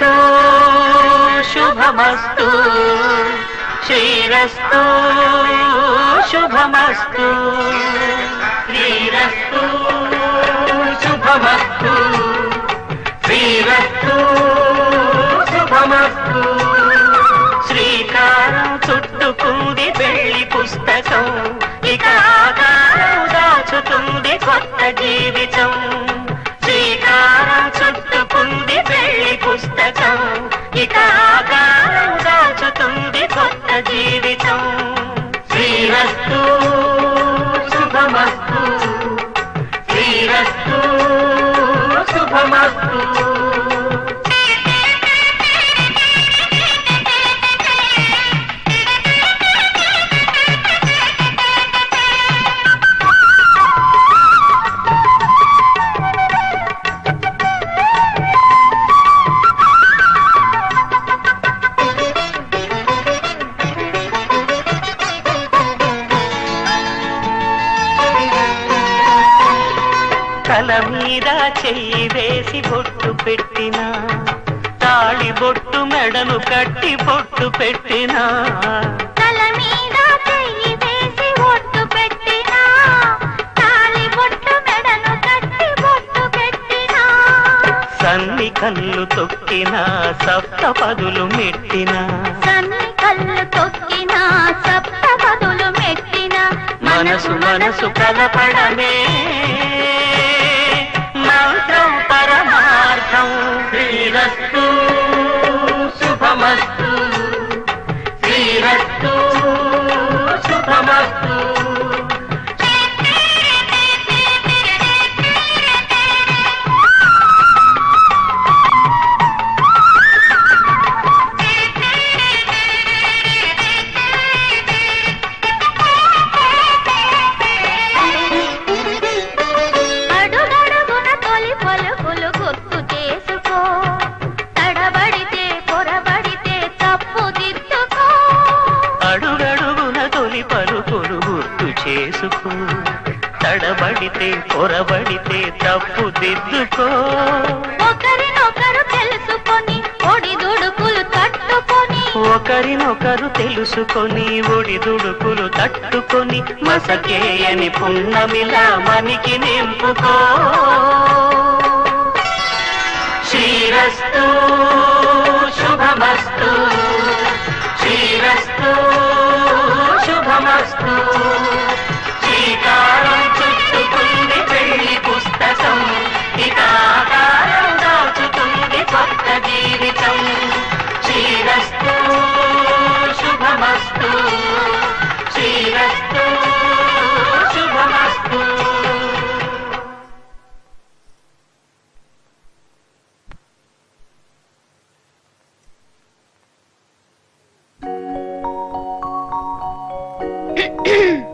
శుభమస్తు శ్రీరస్తు శుభమస్తు శ్రీరస్తు శుభమస్తు శ్రీరస్తు శుభమస్తు శ్రీకారం చుట్టుకుంది పెళ్లి పుస్తకం ఇక ఆకారం దాచుతుంది కొత్త జీవితం శ్రీకారం చుట్టుకుంది పెళ్లి పుస్తకం ఇక ఆకారం దాచుతుంది కొత్త జీవితం శ్రీరస్తు శుభమస్తు శ్రీరస్తు శుభమస్తు తల మీద చెయ్యి వేసి బొట్టు పెట్టినా తాళి బొట్టు మెడను కట్టి బొట్టు పెట్టినా తల మీద చెయ్యి వేసి బొట్టు పెట్టినా తాళి బొట్టు మెడను కట్టి బొట్టు పెట్టినా సన్ని కళ్ళు తొక్కినా సప్తపదులు మెట్టినా సన్ని కళ్ళు తొక్కినా సప్తపదులు మెట్టినా మనసు మనసు కలపడమే మంత్రం పరమార్థం శ్రీరస్తు శుభమస్తు శ్రీరస్తు శుభమస్తు చేసుకో తడబడితే పొరబడితే తప్పు దిద్దుకో ఒకరినొకరు తెలుసుకొని ఒడిదుడుకులు తట్టుకొని ఒకరినొకరు తెలుసుకొని ఒడిదుడుకులు తట్టుకొని మసకేయని పున్నమిలా మనికి నింపుకో శ్రీరస్తు శుభమస్తు శ్రీరస్తు శుభమస్తు శ్రీకారం చుట్టుకుంది పెళ్లి పుస్తకం ఇక ఆకారం దాచుతుంది కొత్త జీవితం శ్రీరస్తు శుభమస్తు శ్రీరస్తు శుభమస్తు Ahem.